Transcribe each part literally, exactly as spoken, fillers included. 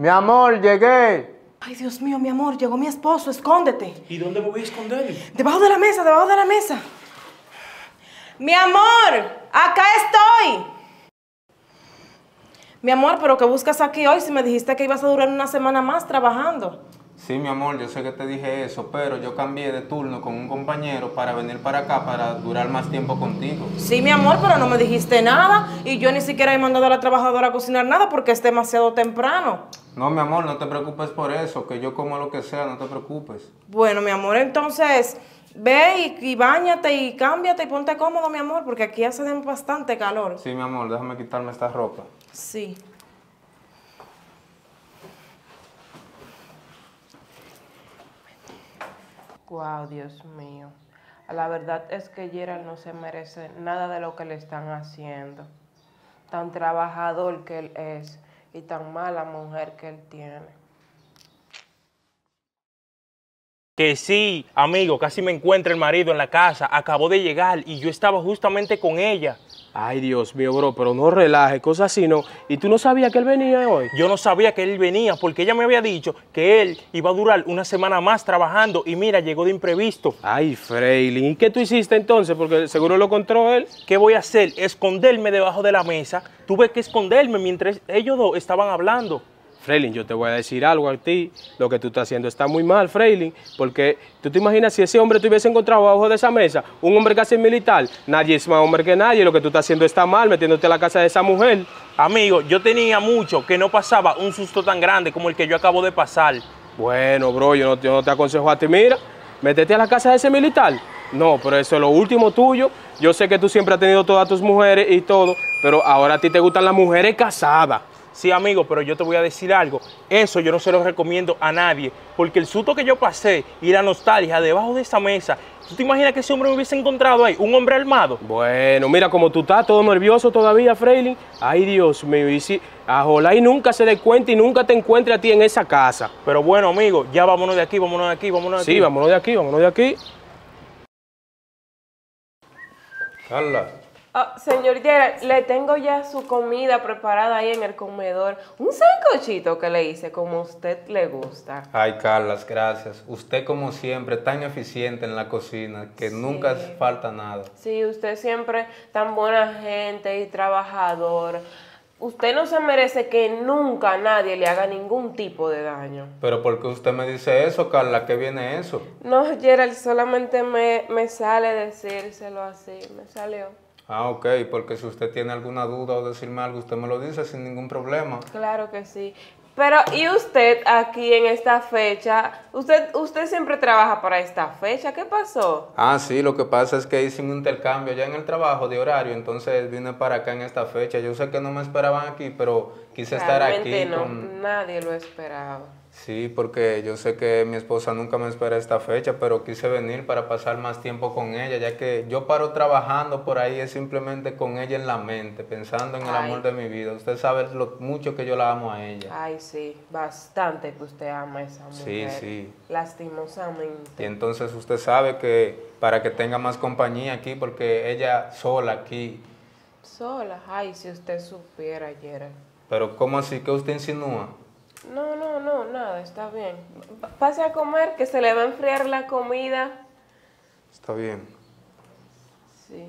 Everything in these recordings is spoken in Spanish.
Mi amor, llegué. Ay, Dios mío, mi amor, llegó mi esposo, escóndete. ¿Y dónde me voy a esconder? Debajo de la mesa, debajo de la mesa. Mi amor, acá estoy. Mi amor, ¿pero qué buscas aquí hoy si me dijiste que ibas a durar una semana más trabajando? Sí, mi amor, yo sé que te dije eso, pero yo cambié de turno con un compañero para venir para acá para durar más tiempo contigo. Sí, mi amor, pero no me dijiste nada y yo ni siquiera he mandado a la trabajadora a cocinar nada porque es demasiado temprano. No, mi amor, no te preocupes por eso, que yo como lo que sea, no te preocupes. Bueno, mi amor, entonces ve y, y báñate y cámbiate y ponte cómodo, mi amor, porque aquí hace bastante calor. Sí, mi amor, déjame quitarme esta ropa. Sí. Wow, Dios mío. La verdad es que Gerald no se merece nada de lo que le están haciendo. Tan trabajador que él es y tan mala mujer que él tiene. Que sí, amigo, casi me encuentra el marido en la casa. Acabó de llegar y yo estaba justamente con ella. Ay, Dios mío, bro, pero no relaje, cosas así, ¿no? ¿Y tú no sabías que él venía hoy? Yo no sabía que él venía porque ella me había dicho que él iba a durar una semana más trabajando y mira, llegó de imprevisto. Ay, Freilin, ¿y qué tú hiciste entonces? Porque seguro lo encontró él. ¿Qué voy a hacer? Esconderme debajo de la mesa. Tuve que esconderme mientras ellos dos estaban hablando. Freilin, yo te voy a decir algo a ti. Lo que tú estás haciendo está muy mal, Freilin, porque tú te imaginas si ese hombre te hubiese encontrado abajo de esa mesa, un hombre casi militar, nadie es más hombre que nadie. Lo que tú estás haciendo está mal, metiéndote a la casa de esa mujer. Amigo, yo tenía mucho que no pasaba un susto tan grande como el que yo acabo de pasar. Bueno, bro, yo no, yo no te aconsejo a ti, mira, métete a la casa de ese militar. No, pero eso es lo último tuyo. Yo sé que tú siempre has tenido todas tus mujeres y todo, pero ahora a ti te gustan las mujeres casadas. Sí, amigo, pero yo te voy a decir algo. Eso yo no se lo recomiendo a nadie, porque el susto que yo pasé y la nostalgia debajo de esa mesa, ¿tú te imaginas que ese hombre me hubiese encontrado ahí? ¿Un hombre armado? Bueno, mira, como tú estás todo nervioso todavía, Freilin. Ay, Dios mío, y si ojalá y nunca se dé cuenta y nunca te encuentre a ti en esa casa. Pero bueno, amigo, ya vámonos de aquí, vámonos de aquí, vámonos de aquí. Sí, vámonos de aquí, vámonos de aquí. Carla. Oh, señor Gerald, le tengo ya su comida preparada ahí en el comedor. Un sancochito que le hice como a usted le gusta. Ay, Carlas, gracias. Usted, como siempre, tan eficiente en la cocina que Sí. nunca falta nada. Sí, usted siempre tan buena gente y trabajador. Usted no se merece que nunca nadie le haga ningún tipo de daño. Pero ¿por qué usted me dice eso, Carla? ¿Qué viene eso? No, Gerald, solamente me, me sale decírselo así, me salió. Ah, ok, porque si usted tiene alguna duda o decirme algo, usted me lo dice sin ningún problema. Claro que sí. Pero, ¿y usted aquí en esta fecha? ¿Usted, usted siempre trabaja para esta fecha? ¿Qué pasó? Ah, sí, lo que pasa es que hice un intercambio ya en el trabajo de horario, entonces vine para acá en esta fecha. Yo sé que no me esperaban aquí, pero quise estar aquí Realmente no, con... nadie lo esperaba. Sí, porque yo sé que mi esposa nunca me espera esta fecha, pero quise venir para pasar más tiempo con ella, ya que yo paro trabajando por ahí es simplemente con ella en la mente, pensando en el Ay. amor de mi vida. Usted sabe lo mucho que yo la amo a ella. Ay, sí, bastante que usted ama a esa Sí, mujer. sí. Lastimosamente. Y entonces usted sabe que para que tenga más compañía aquí, porque ella sola aquí. Sola, ay, si usted supiera, Gerald. Pero ¿cómo así? ¿Qué usted insinúa? No, no, no, nada, está bien. P- Pase a comer, que se le va a enfriar la comida. Está bien. Sí.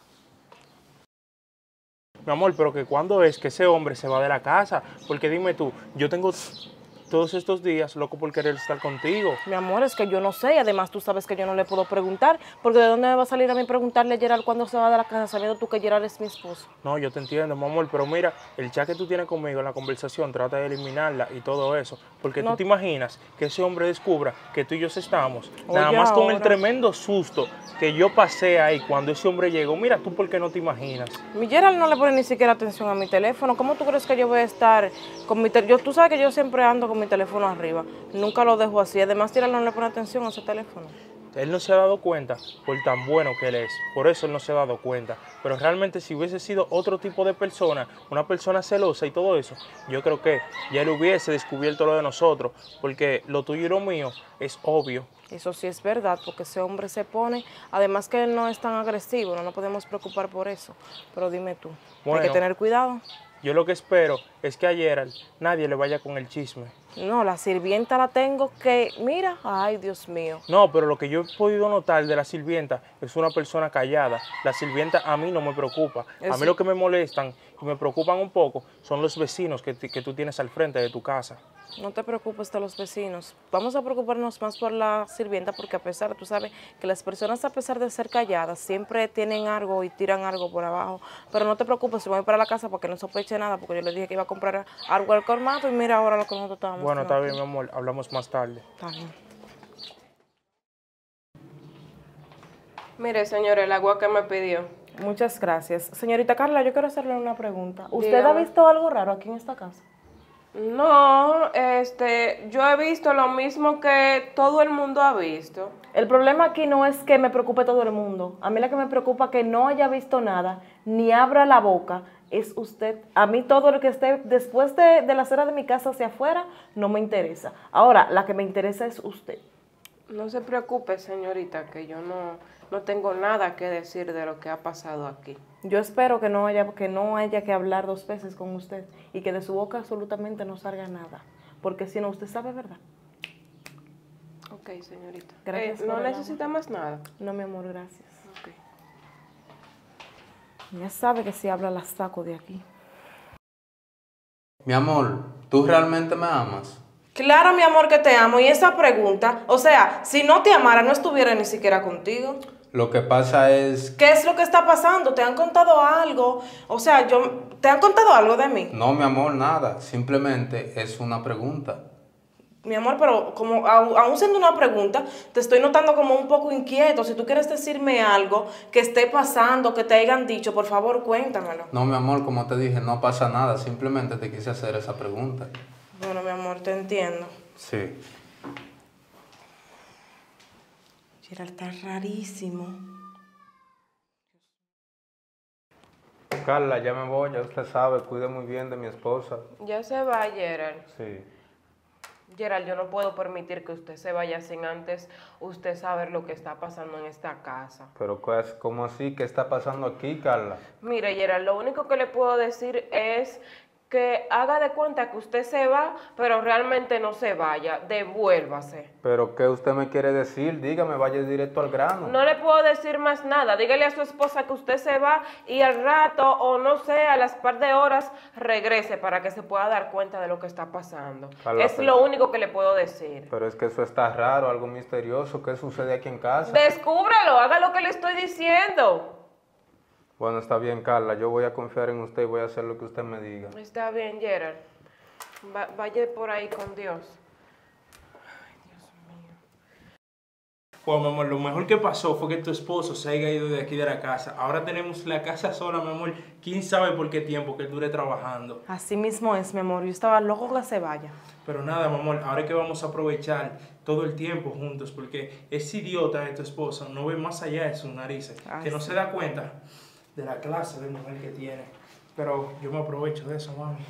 Mi amor, pero que cuándo es que ese hombre se va de la casa, porque dime tú, yo tengo todos estos días loco por querer estar contigo. Mi amor, es que yo no sé y además tú sabes que yo no le puedo preguntar porque ¿de dónde me va a salir a mí preguntarle a Gerald cuándo se va de la casa sabiendo tú que Gerald es mi esposo? No, yo te entiendo, mi amor, pero mira, el chat que tú tienes conmigo en la conversación, trata de eliminarla y todo eso, porque No. tú te imaginas que ese hombre descubra que tú y yo estamos, Oye, nada más con el ahora. tremendo susto que yo pasé ahí cuando ese hombre llegó. Mira, tú por qué no te imaginas. Mi Gerald no le pone ni siquiera atención a mi teléfono. ¿Cómo tú crees que yo voy a estar con mi teléfono? Tú sabes que yo siempre ando con mi teléfono arriba. Nunca lo dejo así. Además, Gerald no le pone atención a ese teléfono. Él no se ha dado cuenta por tan bueno que él es, por eso él no se ha dado cuenta. Pero realmente si hubiese sido otro tipo de persona, una persona celosa y todo eso, yo creo que ya él hubiese descubierto lo de nosotros, porque lo tuyo y lo mío es obvio. Eso sí es verdad, porque ese hombre se pone, además que él no es tan agresivo, no nos podemos preocupar por eso. Pero dime tú, hay Bueno. que tener cuidado. Yo lo que espero es que a Gerald nadie le vaya con el chisme. No, la sirvienta la tengo que, mira, ay, Dios mío. No, pero lo que yo he podido notar de la sirvienta es una persona callada. La sirvienta a mí no me preocupa. A mí lo que me molestan y me preocupan un poco son los vecinos que, que tú tienes al frente de tu casa. No te preocupes de los vecinos. Vamos a preocuparnos más por la sirvienta porque a pesar, tú sabes, que las personas a pesar de ser calladas siempre tienen algo y tiran algo por abajo. Pero no te preocupes, yo voy para la casa para que no sospeche nada porque yo le dije que iba a comprar algo al colmado y mira ahora lo que nosotros estábamos Bueno, está haciendo bien, mi amor. Hablamos más tarde. aquí. Está bien. Mire, señor, el agua que me pidió. Muchas gracias. Señorita Carla, yo quiero hacerle una pregunta. ¿Usted Dígame. ha visto algo raro aquí en esta casa? No, este, yo he visto lo mismo que todo el mundo ha visto. El problema aquí no es que me preocupe todo el mundo. A mí la que me preocupa que no haya visto nada, ni abra la boca, es usted. A mí todo lo que esté después de, de la acera de mi casa hacia afuera no me interesa. Ahora, la que me interesa es usted. No se preocupe, señorita, que yo no, no tengo nada que decir de lo que ha pasado aquí. Yo espero que no haya que no haya que hablar dos veces con usted y que de su boca absolutamente no salga nada, porque si no, usted sabe, ¿verdad? Ok, señorita. Gracias Eh, ¿No por el necesita más nada? No, mi amor, gracias. Ok. Ya sabe que si habla la saco de aquí. Mi amor, ¿tú realmente me amas? Claro, mi amor, que te amo. Y esa pregunta, o sea, si no te amara, no estuviera ni siquiera contigo. Lo que pasa es... ¿Qué es lo que está pasando? ¿Te han contado algo? O sea, yo, ¿te han contado algo de mí? No, mi amor, nada. Simplemente es una pregunta. Mi amor, pero como aún aún siendo una pregunta, te estoy notando como un poco inquieto. Si tú quieres decirme algo que esté pasando, que te hayan dicho, por favor, cuéntamelo. No, mi amor, como te dije, no pasa nada. Simplemente te quise hacer esa pregunta. Bueno, mi amor, te entiendo. Sí. Gerald, está rarísimo. Carla, ya me voy, ya usted sabe, cuide muy bien de mi esposa. Ya se va, Gerald. Sí. Gerald, yo no puedo permitir que usted se vaya sin antes usted saber lo que está pasando en esta casa. Pero, ¿cómo así? ¿Qué está pasando aquí, Carla? Mire, Gerald, lo único que le puedo decir es que haga de cuenta que usted se va, pero realmente no se vaya, devuélvase. ¿Pero qué usted me quiere decir? Dígame, vaya directo al grano. No le puedo decir más nada. Dígale a su esposa que usted se va y al rato, o no sé, a las par de horas, regrese para que se pueda dar cuenta de lo que está pasando. Carla, es pero- lo único que le puedo decir. Pero es que eso está raro, algo misterioso. ¿Qué sucede aquí en casa? Descúbralo, haga lo que le estoy diciendo. Bueno, está bien, Carla. Yo voy a confiar en usted y voy a hacer lo que usted me diga. Está bien, Gerald. Va- vaya por ahí con Dios. Bueno, mi amor, lo mejor que pasó fue que tu esposo se haya ido de aquí de la casa. Ahora tenemos la casa sola, mi amor. ¿Quién sabe por qué tiempo que él dure trabajando? Así mismo es, mi amor. Yo estaba loco que se vaya. Pero nada, mi amor, ahora es que vamos a aprovechar todo el tiempo juntos, porque ese idiota de tu esposo no ve más allá de sus narices, Ay, que no sí. se da cuenta de la clase de mujer que tiene. Pero yo me aprovecho de eso, mami.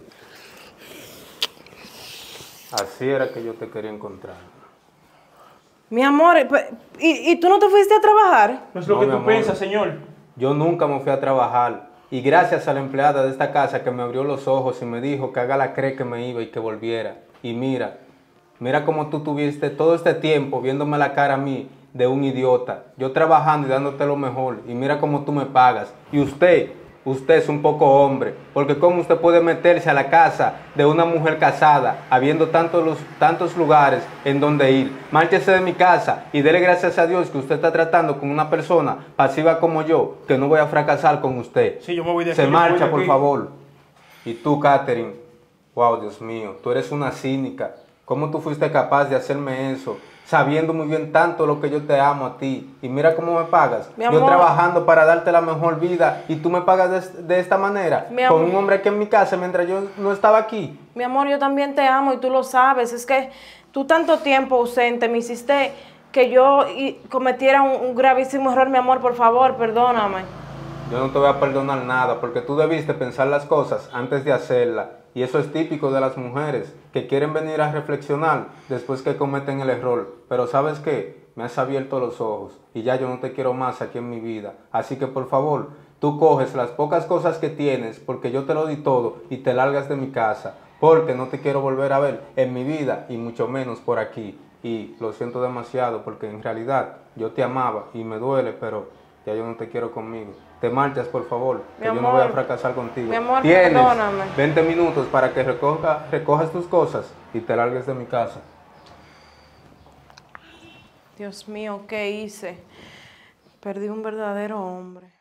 Así era que yo te quería encontrar. Mi amor, ¿y, y tú no te fuiste a trabajar? No es lo No, que mi tú amor. piensas, señor. Yo nunca me fui a trabajar. Y gracias a la empleada de esta casa que me abrió los ojos y me dijo que haga la cree que me iba y que volviera. Y mira, mira cómo tú tuviste todo este tiempo viéndome la cara a mí de un idiota. Yo trabajando y dándote lo mejor. Y mira cómo tú me pagas. Y usted, usted es un poco hombre. Porque cómo usted puede meterse a la casa de una mujer casada, habiendo tantos, los, tantos lugares en donde ir. Márchese de mi casa y dele gracias a Dios que usted está tratando con una persona pasiva como yo, que no voy a fracasar con usted. Sí, yo me voy de aquí. Se yo me voy marcha, de por aquí. favor. Y tú, Catherine, wow, Dios mío, tú eres una cínica. ¿Cómo tú fuiste capaz de hacerme eso? Sabiendo muy bien tanto lo que yo te amo a ti. Y mira cómo me pagas. Mi Yo amor. trabajando para darte la mejor vida y tú me pagas de, de esta manera. Mi Con amor. un hombre aquí en mi casa mientras yo no estaba aquí. Mi amor, yo también te amo y tú lo sabes. Es que tú tanto tiempo ausente me hiciste que yo y- cometiera un, un gravísimo error, mi amor. Por favor, perdóname. Yo no te voy a perdonar nada porque tú debiste pensar las cosas antes de hacerlas. Y eso es típico de las mujeres, que quieren venir a reflexionar después que cometen el error. Pero ¿sabes qué? Me has abierto los ojos y ya yo no te quiero más aquí en mi vida. Así que por favor, tú coges las pocas cosas que tienes, porque yo te lo di todo, y te largas de mi casa, porque no te quiero volver a ver en mi vida, y mucho menos por aquí. Y lo siento demasiado, porque en realidad yo te amaba, y me duele, pero ya yo no te quiero conmigo. Te marchas, por favor, que Mi yo no voy a amor, fracasar contigo. mi amor, Tienes perdóname. veinte minutos para que recoja, recojas tus cosas y te largues de mi casa. Dios mío, ¿qué hice? Perdí un verdadero hombre.